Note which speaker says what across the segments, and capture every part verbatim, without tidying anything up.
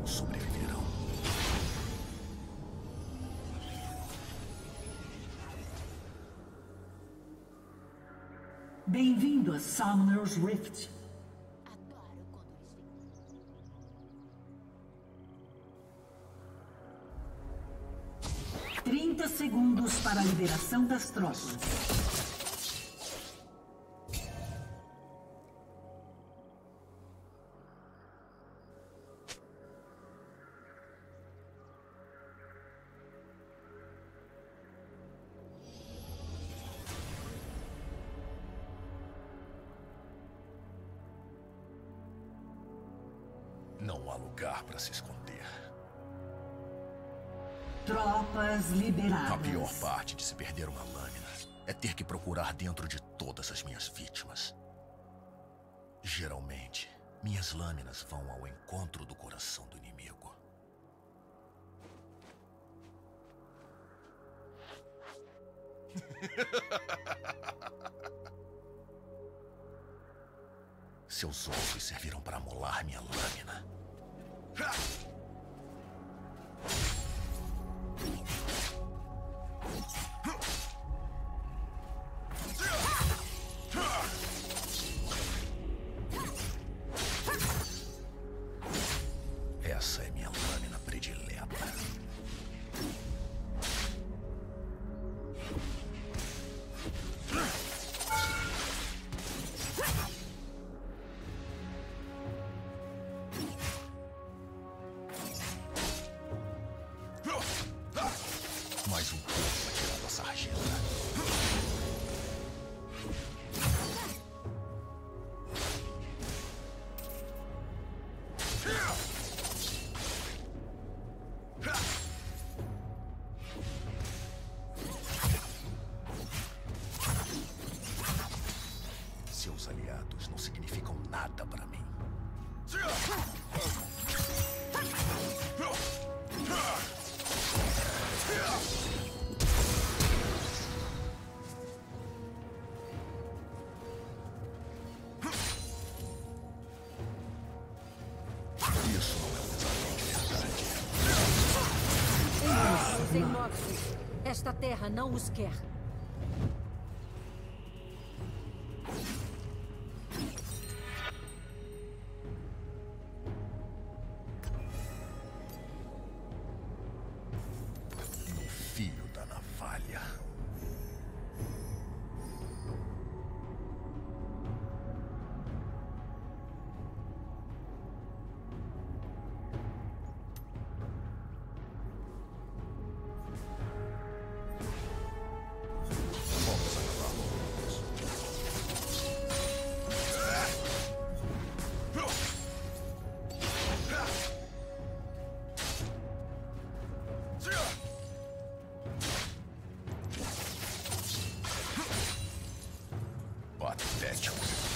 Speaker 1: poucos sobreviverão.
Speaker 2: Bem-vindo a Summoner's Rift.
Speaker 3: Adoro quando eles vêm.
Speaker 2: trinta segundos para a liberação das tropas.
Speaker 1: Não há lugar para se esconder.
Speaker 2: Tropas liberadas.
Speaker 1: A pior parte de se perder uma lâmina é ter que procurar dentro de todas as minhas vítimas. Geralmente, minhas lâminas vão ao encontro do coração do inimigo. Seus ossos servirão para amolar minha lâmina. Essa é minha lâmina predileta. Mais um pouco para tirar da sarjeta. Seus aliados não significam nada para mim. Isso não é um desafio de verdade.
Speaker 3: Os Enoxos, esta terra não os quer.
Speaker 1: No fio da navalha. Vamos acabar com isso. Patético.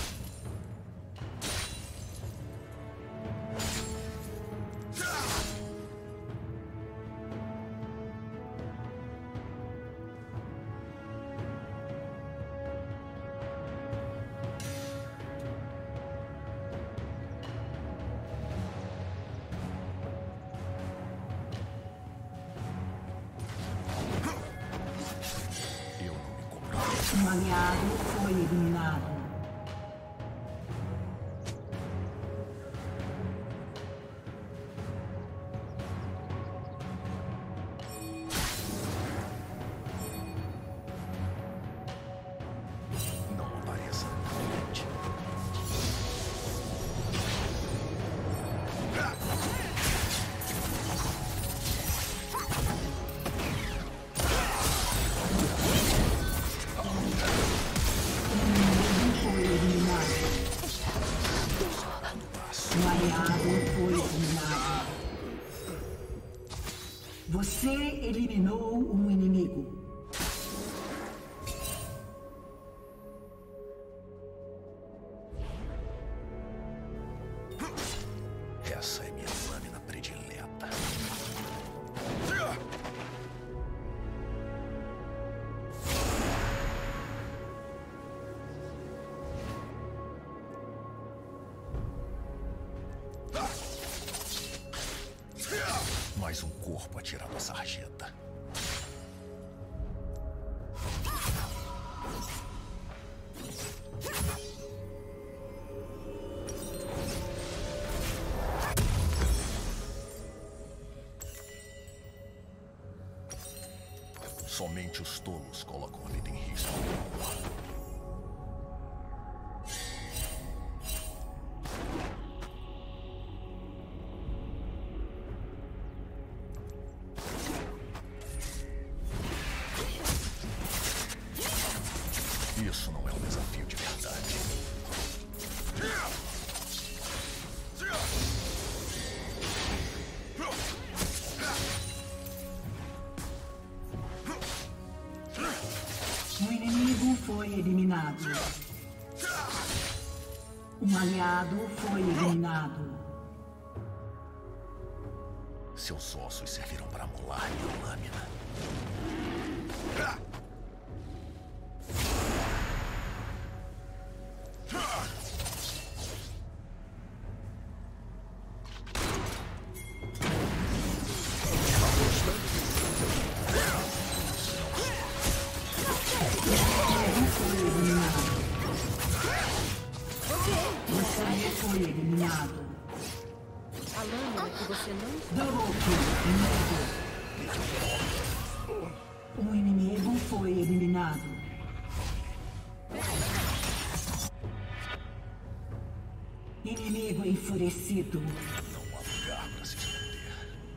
Speaker 1: Eu não me comprometo.
Speaker 2: Um aliado foi eliminado.
Speaker 1: Não apareça na frente.
Speaker 2: Foi eliminado. Um aliado foi eliminado. Você eliminou um inimigo.
Speaker 1: Essa é minha lâmina predileta. Mais um corpo atirado à sarjeta. Somente os tolos colocam a vida em risco. Isso não é um desafio de verdade.
Speaker 2: Um inimigo foi eliminado. Um aliado foi eliminado.
Speaker 1: Seus ossos servirão para molar minha lâmina.
Speaker 2: Você foi eliminado.
Speaker 3: A lâmina que você não...
Speaker 2: Double kill. Um inimigo foi eliminado. Inimigo enfurecido.
Speaker 1: Não há lugar para se esconder.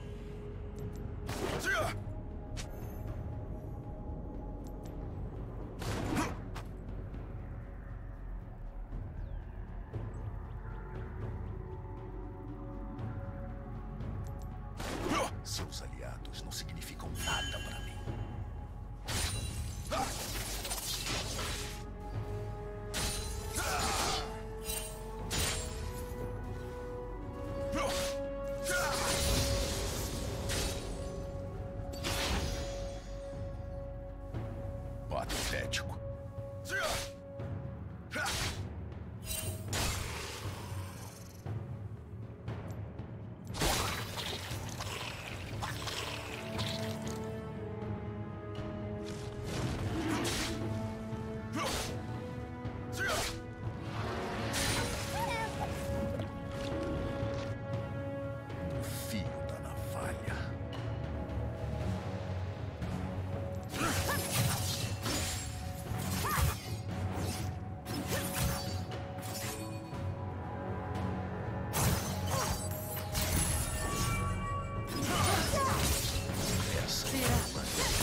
Speaker 1: Seus aliados não significam nada para mim. Patético. O fio da navalha. Essa é a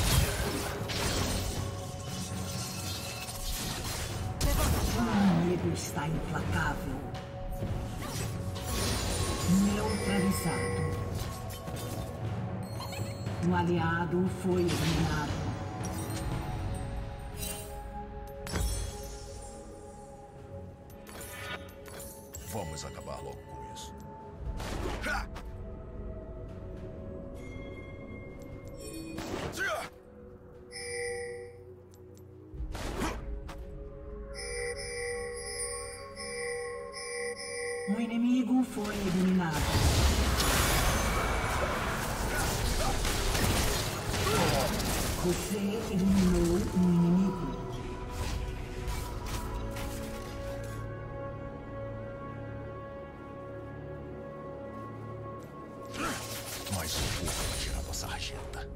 Speaker 2: O inimigo está implacável. Neutralizado. Um aliado foi eliminado.
Speaker 1: Vamos acabar logo com isso.
Speaker 2: Um inimigo foi eliminado. Você eliminou um inimigo.
Speaker 1: Mais um corpo atirado à sarjeta.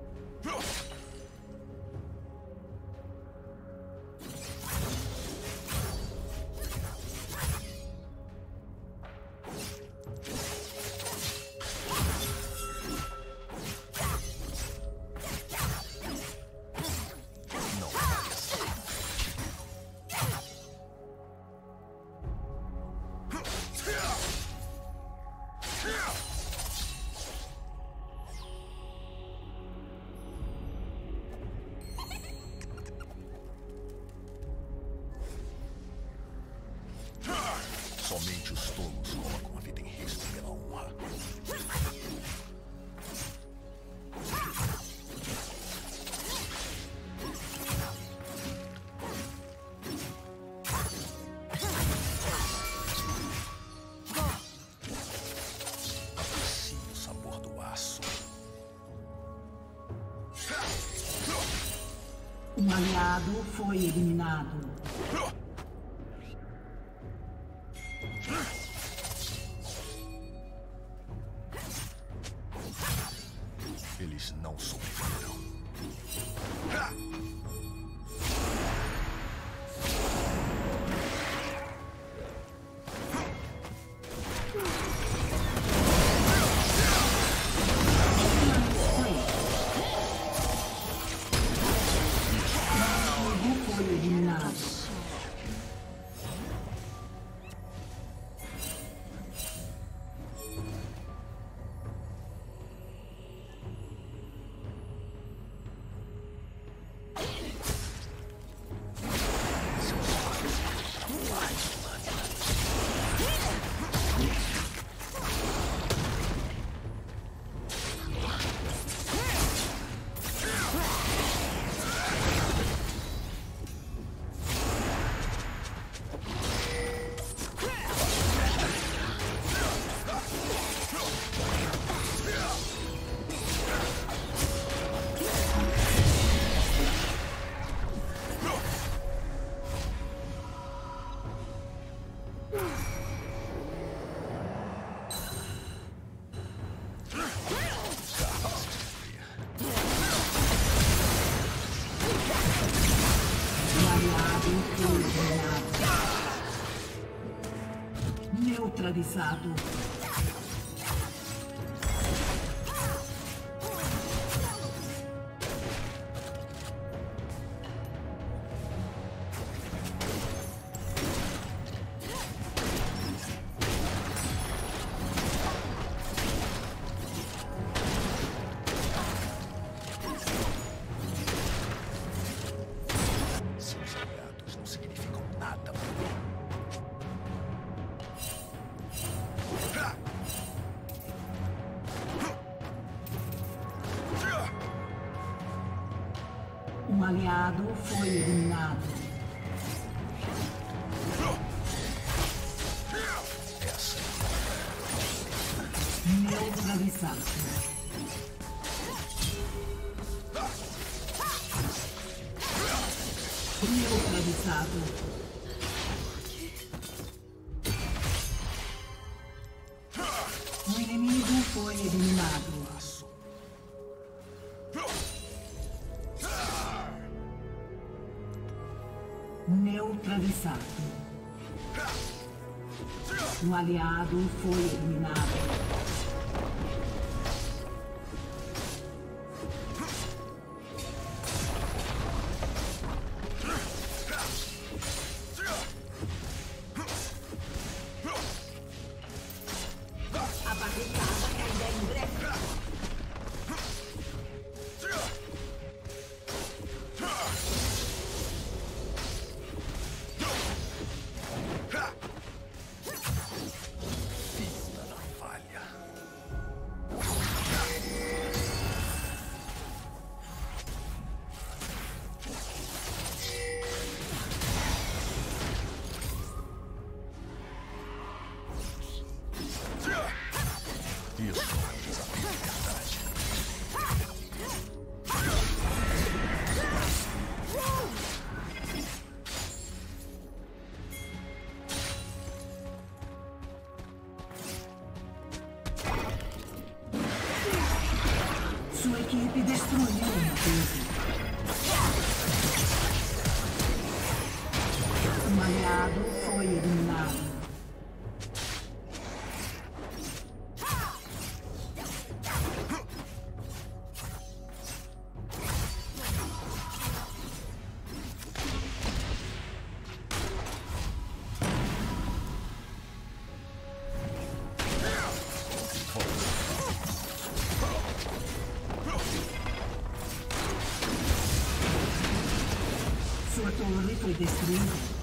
Speaker 1: Somente os tolos colocam a vida em risco pela honra. Aprecie o sabor do aço.
Speaker 2: Um aliado foi eliminado.
Speaker 1: Eles não sobreviverão.
Speaker 2: Neutralizado.
Speaker 1: Seus aliados não significam nada para mim.
Speaker 2: Um aliado foi eliminado.
Speaker 1: Essa
Speaker 2: Neutralizado. Neutralizado. O inimigo foi eliminado. Neutralizado. Um aliado foi eliminado.
Speaker 3: A barricada cairá em breve.
Speaker 1: vida na falha. Isso é um desafio de verdade.
Speaker 2: Sua equipe destruiu uma torre. Um aliado foi eliminado. Sua torre foi destruída.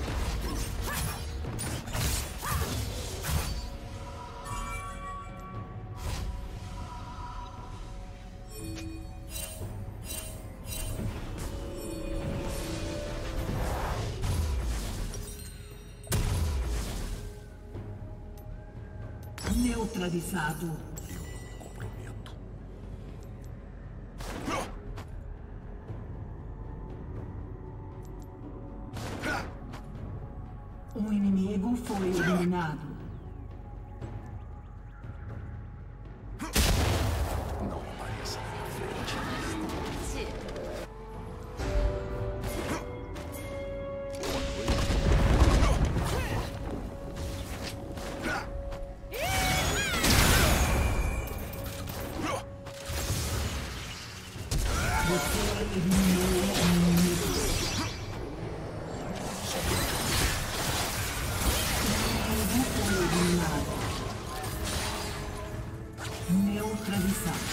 Speaker 2: Neutralizado.
Speaker 1: Eu não me comprometo.
Speaker 2: Você eliminou o inimigo. Inimigo foi eliminado. Neutralizado.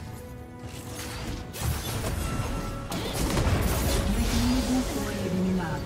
Speaker 2: O inimigo foi eliminado.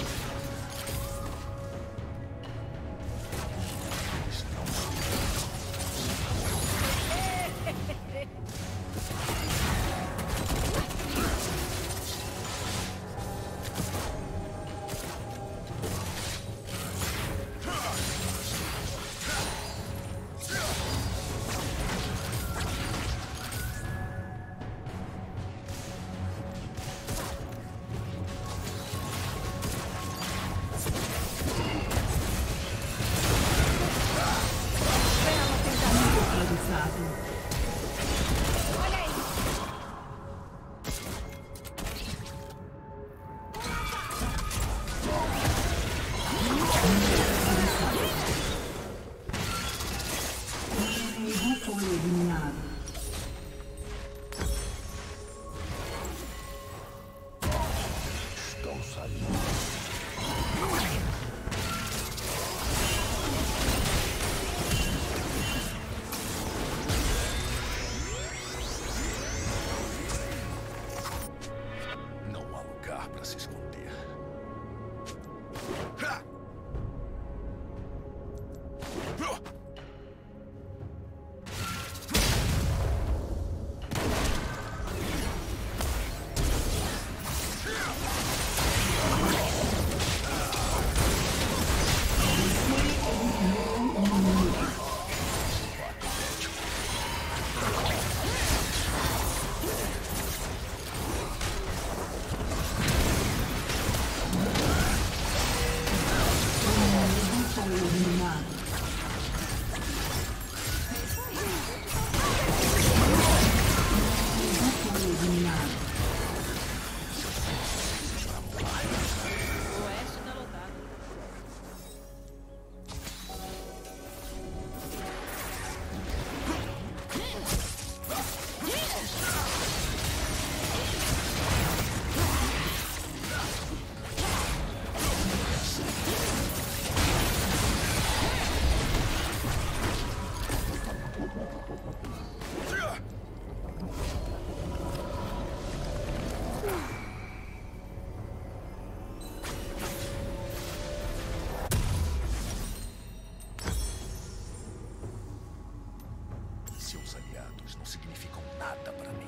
Speaker 1: Seus aliados não significam nada para mim.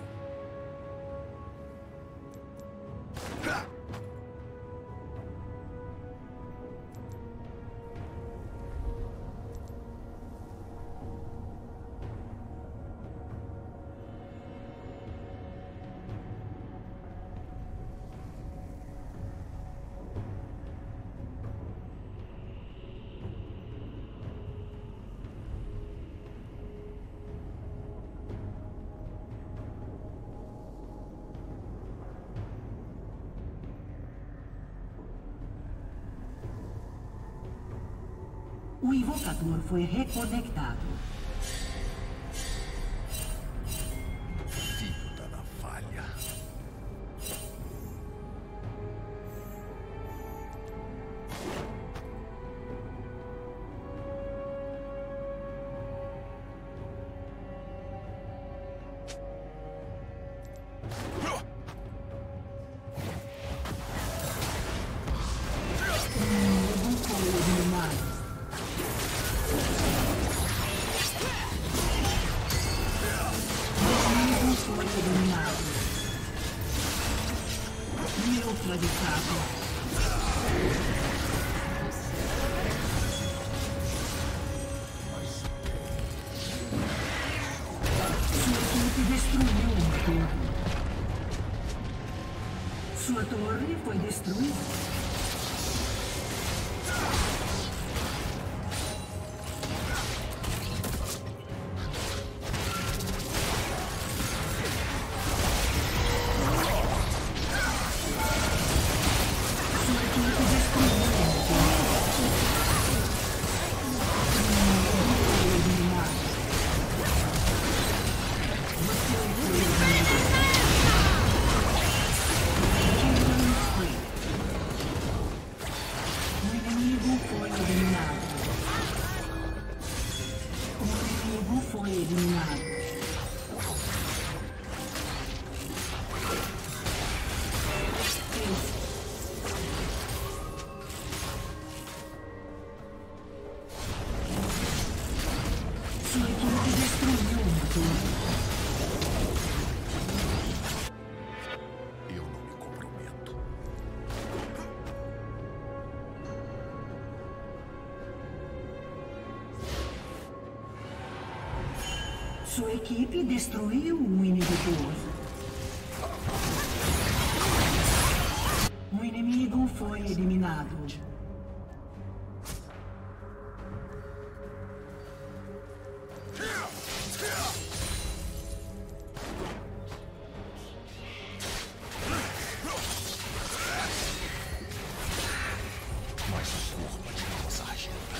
Speaker 2: O invocador foi reconectado.
Speaker 1: Filho da navalha.
Speaker 2: Sua torre foi destruída. Sua equipe destruiu. eliminado. Sua equipe destruiu uma torre.
Speaker 1: Eu não me comprometo.
Speaker 2: Sua equipe destruiu um inibidor. Um inimigo foi eliminado.
Speaker 1: Mais um corpo de nossa agenda.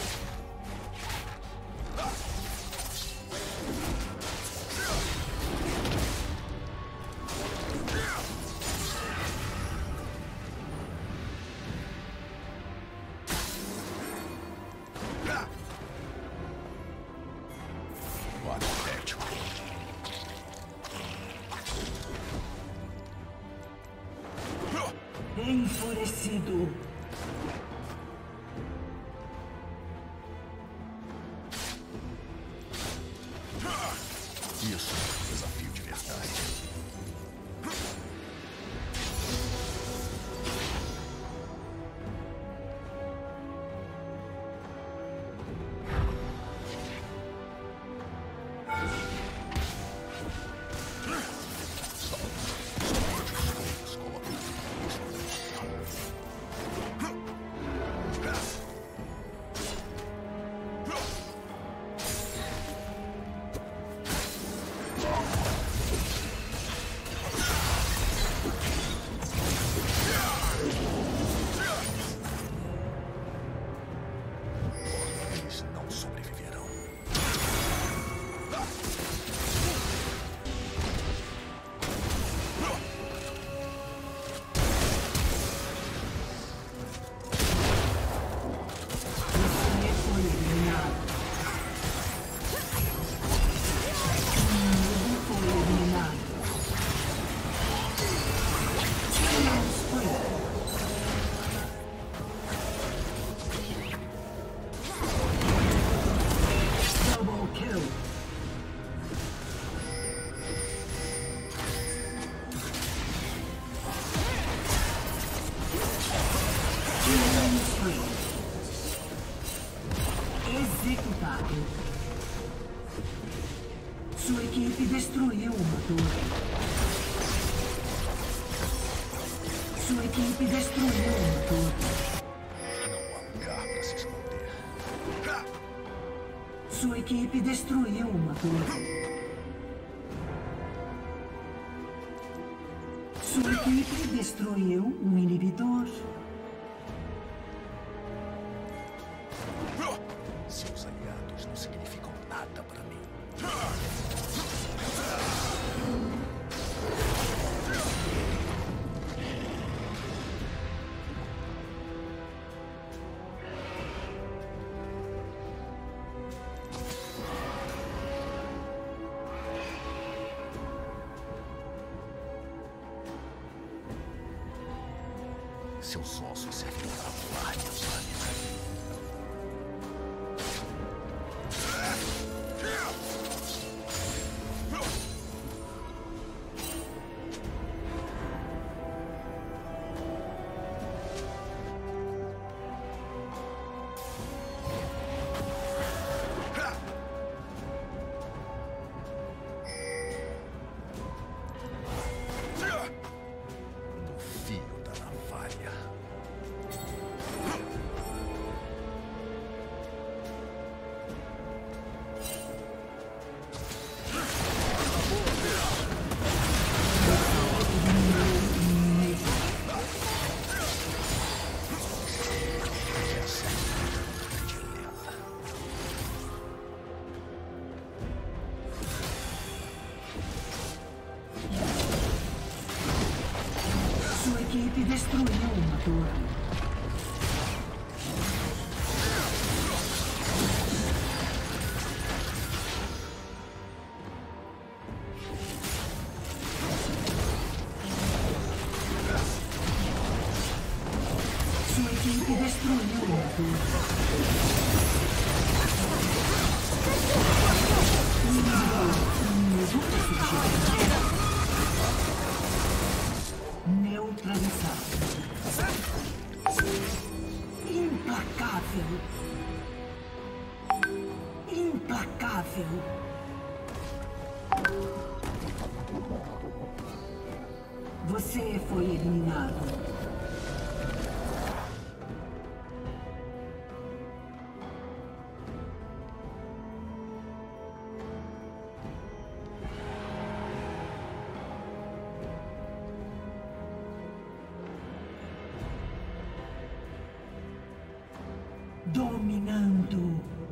Speaker 1: Patético.
Speaker 2: Enfurecido.
Speaker 1: Isso é um desafio de verdade. Eles não sobreviverão.
Speaker 2: Você foi eliminado. Um inimigo foi eliminado. Talon Mid. Double kill. Talon Mid. Executado. Sua equipe destruiu uma torre. Sua equipe destruiu uma torre.
Speaker 1: Não há lugar para se esconder.
Speaker 2: Sua equipe destruiu uma torre. Sua equipe destruiu um inibidor.
Speaker 1: Seus aliados não significam nada para mim. Seus ossos servirão para pular meus ânimos. No fio da navalha.
Speaker 2: Sua equipe destruiu uma torre. Implacável. Você foi eliminado. Dominando.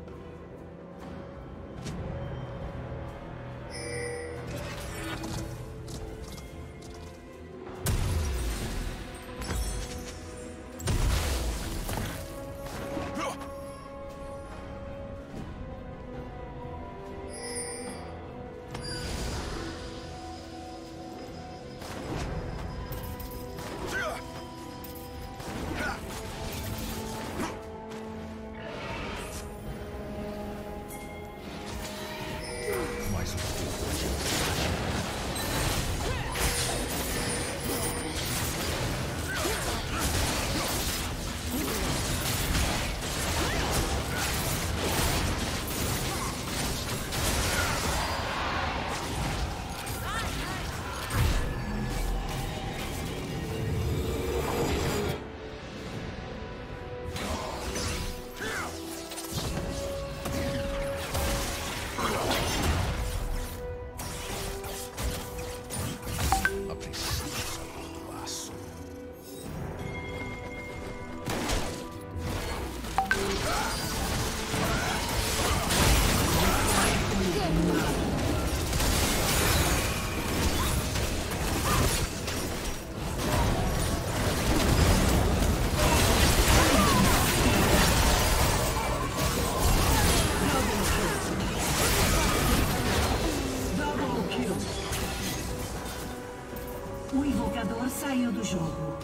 Speaker 2: O invocador saiu do jogo.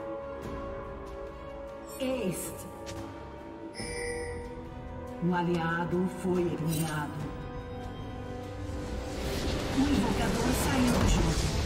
Speaker 2: Este. Um aliado foi eliminado. O invocador saiu do jogo.